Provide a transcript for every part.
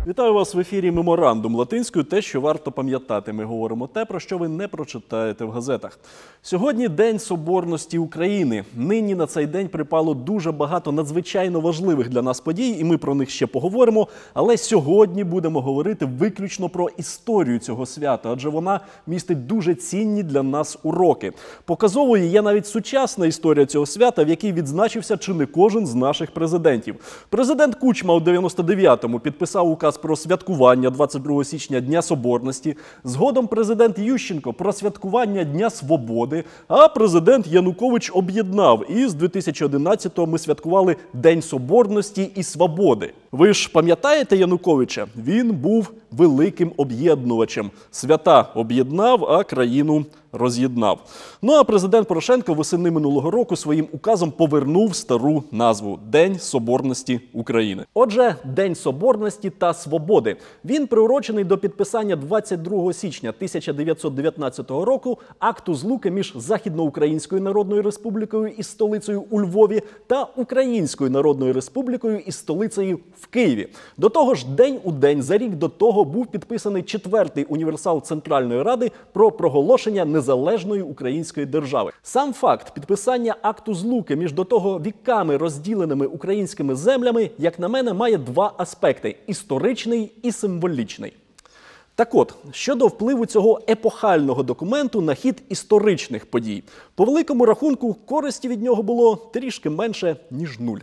Вітаю вас в ефірі «Меморандум» латинською «Те, що варто пам'ятати». Ми говоримо те, про що ви не прочитаєте в газетах. Сьогодні День Соборності України. Нині на цей день припало дуже багато надзвичайно важливих для нас подій, і ми про них ще поговоримо. Але сьогодні будемо говорити виключно про історію цього свята, адже вона містить дуже цінні для нас уроки. Показовою є навіть сучасна історія цього свята, в якій відзначився чи не кожен з наших президентів. Президент Кучма у 99-му підписав указ про святкування 22 січня Дня Соборності. Згодом президент Ющенко про святкування Дня Свободи, а президент Янукович об'єднав. І з 2011-го ми святкували День Соборності і Свободи. Ви ж пам'ятаєте Януковича? Він був великим об'єднувачем. Свята об'єднав, а країну роз'єднав. Ну а президент Порошенко восени минулого року своїм указом повернув стару назву – День Соборності України. Отже, День Соборності та Свободи. Він приурочений до підписання 22 січня 1919 року акту злуки між Західноукраїнською Народною Республікою із столицею у Львові та Українською Народною Республікою із столицею в Києві. До того ж, день у день, за рік до того, був підписаний 4-й універсал Центральної Ради про проголошення незалежної української держави. Сам факт підписання акту злуки між до того віками розділеними українськими землями, як на мене, має два аспекти – історичний і символічний. Так от, щодо впливу цього епохального документу на хід історичних подій. По великому рахунку, користі від нього було трішки менше, ніж нуль.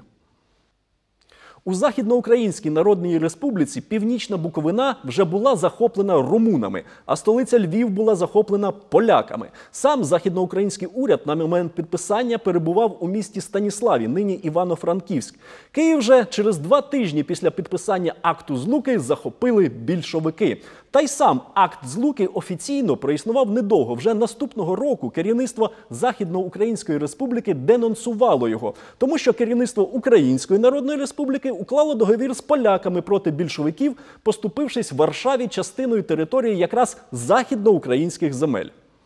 У Західноукраїнській Народній Республіці Північна Буковина вже була захоплена румунами, а столиця Львів була захоплена поляками. Сам західноукраїнський уряд на момент підписання перебував у місті Станіславі, нині Івано-Франківськ. Київ же через 2 тижні після підписання акту злуки захопили більшовики. Та й сам акт злуки офіційно проіснував недовго. Вже наступного року керівництво Західноукраїнської Республіки денонсувало його, тому що керівництво Української Народної Республіки уклало договір з поляками проти більшовиків, поступившись Варшаві частиною території якраз західноукраїнських земель.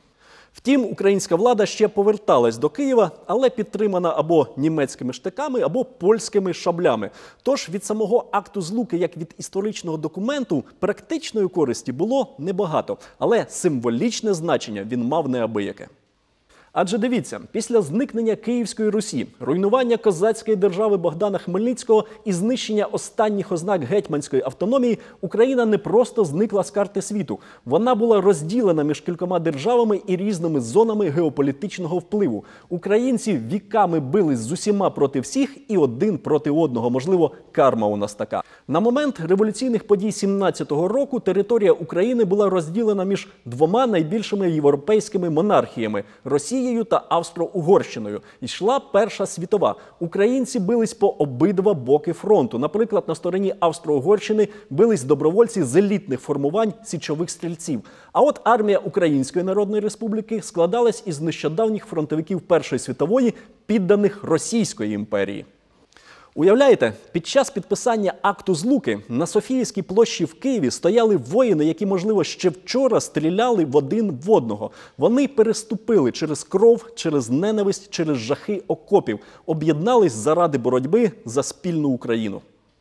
Втім, українська влада ще поверталась до Києва, але підтримана або німецькими штиками, або польськими шаблями. Тож від самого акту злуки, як від історичного документу, практичної користі було небагато. Але символічне значення він мав неабияке. Адже дивіться, після зникнення Київської Русі, руйнування козацької держави Богдана Хмельницького і знищення останніх ознак гетьманської автономії, Україна не просто зникла з карти світу. Вона була розділена між кількома державами і різними зонами геополітичного впливу. Українці віками бились з усіма проти всіх і один проти одного. Можливо, карма у нас така. На момент революційних подій 17-го року територія України була розділена між двома найбільшими європейськими монархіями – Росією та Австро-Угорщиною. Йшла Перша світова. Українці бились по обидва боки фронту. Наприклад, на стороні Австро-Угорщини бились добровольці з елітних формувань січових стрільців. А от армія Української Народної Республіки складалась із нещодавніх фронтовиків Першої світової, підданих Російської імперії. Уявляєте, під час підписання акту злуки на Софіївській площі в Києві стояли воїни, які, можливо, ще вчора стріляли один в одного. Вони переступили через кров, через ненависть, через жахи окопів, об'єднались заради боротьби за спільну Україну.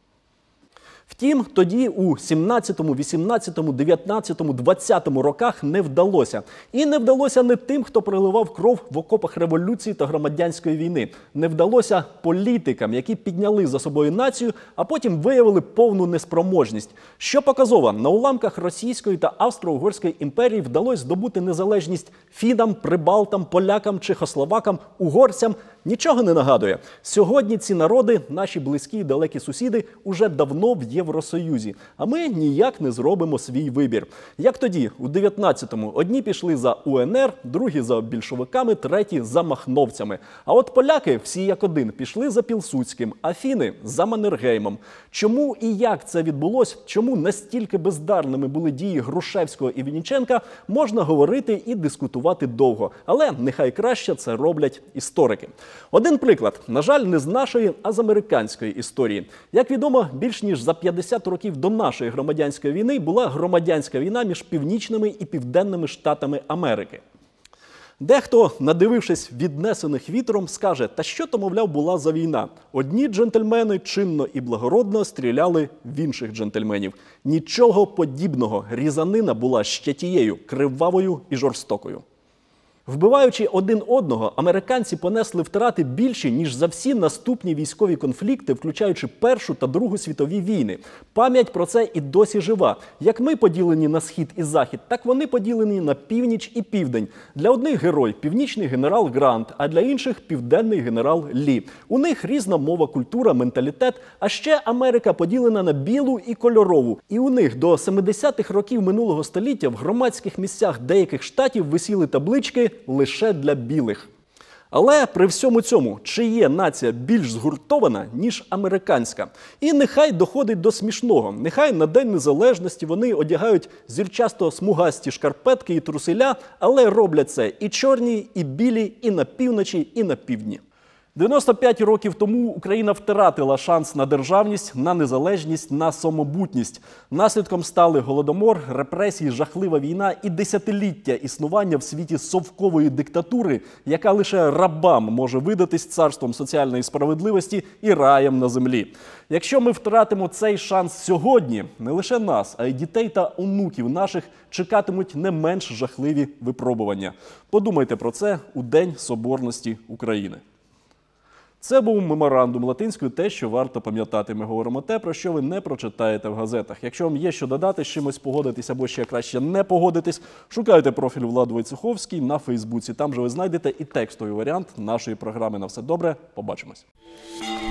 Втім, тоді у 17-му, 18-му, 19-му, 20-му роках не вдалося. І не вдалося не тим, хто проливав кров в окопах революції та громадянської війни. Не вдалося політикам, які підняли за собою націю, а потім виявили повну неспроможність. Що показово, на уламках Російської та Австро-Угорської імперії вдалося здобути незалежність фінам, прибалтам, полякам, чехословакам, угорцям. Нічого не нагадує. Сьогодні ці народи, наші близькі і далекі сусіди, уже давно в Євросоюзі. А ми ніяк не зробимо свій вибір. Як тоді, у 19-му, одні пішли за УНР, другі за більшовиками, треті за махновцями. А от поляки, всі як один, пішли за Пілсудським, а фіни – за Маннергеймом. Чому і як це відбулось, чому настільки бездарними були дії Грушевського і Вінниченка, можна говорити і дискутувати довго. Але нехай краще це роблять історики. Один приклад, на жаль, не з нашої, а з американської історії. Як відомо, більш ніж за 50 років до нашої громадянської війни була громадянська війна між північними і південними штатами Америки. Дехто, надивившись віднесених вітром, скаже, та що то, мовляв, була за війна. Одні джентльмени чинно і благородно стріляли в інших джентльменів. Нічого подібного. Різанина була ще тією, кривавою і жорстокою. Вбиваючи один одного, американці понесли втрати більші, ніж за всі наступні військові конфлікти, включаючи Першу та Другу світові війни. Пам'ять про це і досі жива. Як ми поділені на схід і захід, так вони поділені на північ і південь. Для одних герой – північний генерал Грант, а для інших – південний генерал Лі. У них різна мова, культура, менталітет, а ще Америка поділена на білу і кольорову. І у них до 70-х років минулого століття в громадських місцях деяких штатів висіли таблички лише для білих. Але при всьому цьому, чи є нація більш згуртована, ніж американська? І нехай доходить до смішного. Нехай на День Незалежності вони одягають зірчасто-смугасті шкарпетки і труселя, але роблять це і чорні, і білі, і на півночі, і на півдні. 95 років тому Україна втратила шанс на державність, на незалежність, на самобутність. Наслідком стали голодомор, репресії, жахлива війна і десятиліття існування в світі совкової диктатури, яка лише рабам може видатись царством соціальної справедливості і раєм на землі. Якщо ми втратимо цей шанс сьогодні, не лише нас, а й дітей та онуків наших чекатимуть не менш жахливі випробування. Подумайте про це у День Соборності України. Це був меморандум латинською «Те, що варто пам'ятати». Ми говоримо те, про що ви не прочитаєте в газетах. Якщо вам є що додати, з чимось погодитись або ще краще не погодитись, шукайте профіль Влади Войцеховський на Фейсбуці. Там же ви знайдете і текстовий варіант нашої програми. На все добре. Побачимось.